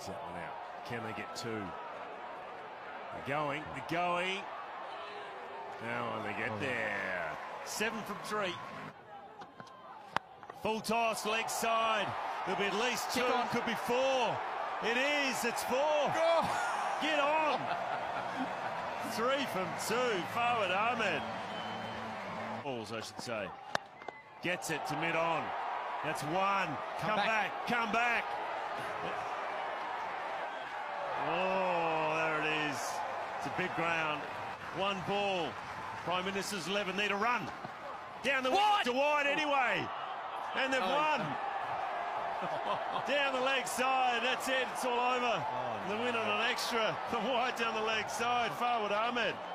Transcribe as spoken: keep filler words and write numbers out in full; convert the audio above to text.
digs that one out. Can they get two? They're going, they're going. Now will they get there? Seven from three. Full toss, leg side. There'll be at least two, could be four. It is, it's four. Oh. Get on. Three from two, Fawad Ahmed. Balls, I should say. Gets it to mid-on. That's one. Come, come back. back, come back. Oh, there it is. It's a big ground. One ball. Prime Minister's eleven need a run. Down the wide to wide anyway. And they've oh. won. Down the leg side. That's it. It's all over. Oh, the win on an extra. The wide down the leg side. Fawad Ahmed.